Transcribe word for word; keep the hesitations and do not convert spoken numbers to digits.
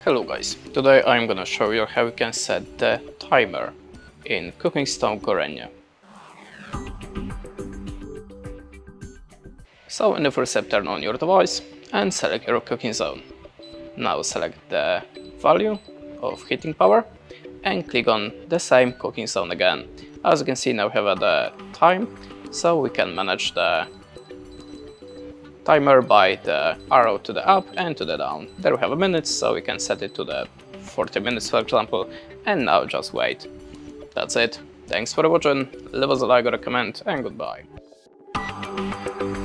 Hello guys, today I'm gonna show you how you can set the timer in Cooking Stove Gorenje. So in the first step, turn on your device and select your cooking zone. Now select the value of heating power and click on the same cooking zone again. As you can see, now we have the time, so we can manage the timer by the arrow to the up and to the down. There we have a minute, so we can set it to the forty minutes, for example, and now just wait. That's it. Thanks for watching, leave us a like or a comment, and goodbye.